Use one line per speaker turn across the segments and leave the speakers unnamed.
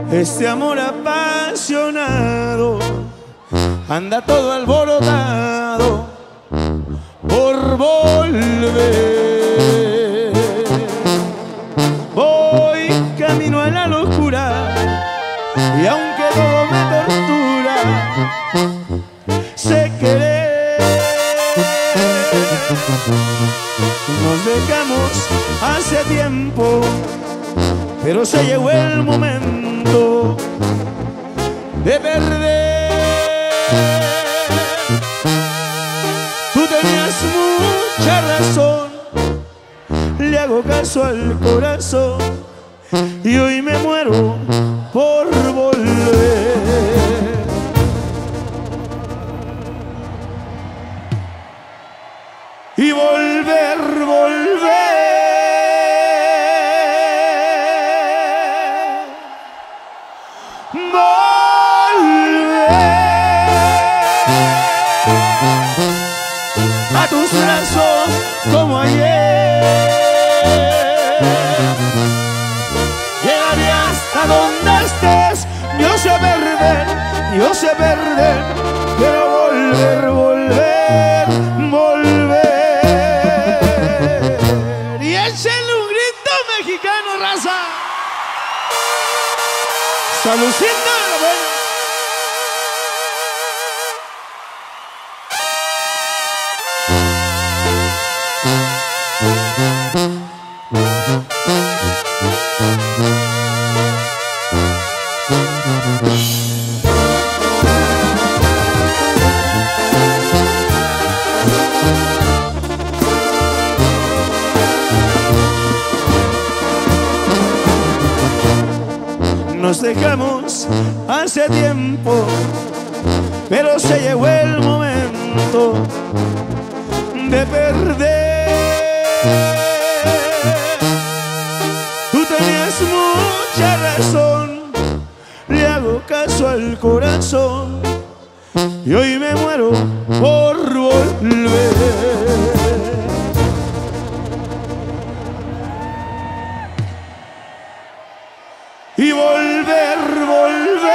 Este amor apasionado anda todo alborotado por volver. Voy camino a la locura y aunque todo me tortura, sé querer. Nos dejamos hace tiempo, pero se llegó el momento de perder. Tú tenías mucha razón, le hago caso al corazón y hoy me muero por volver. Y volver, volver. A tus brazos como ayer. Llegaré hasta donde estés. Yo sé perder, yo sé perder. Quiero volver, volver, volver. Y échenle un grito mexicano, raza. Saludcita de la buena. Nos dejamos hace tiempo, pero se llegó el momento de perder. Tú tenías mucha razón, le hago caso al corazón y hoy me muero por volver. Y volver, volver.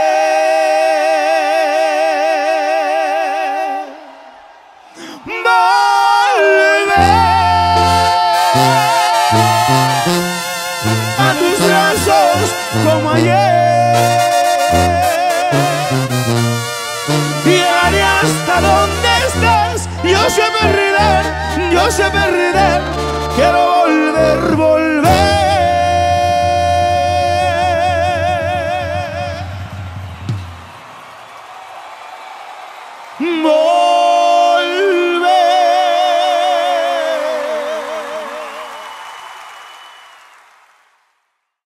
Volver a tus brazos como ayer. Llegaré hasta donde estás. Yo sé perder, yo sé perder. Quiero volver, volver. More.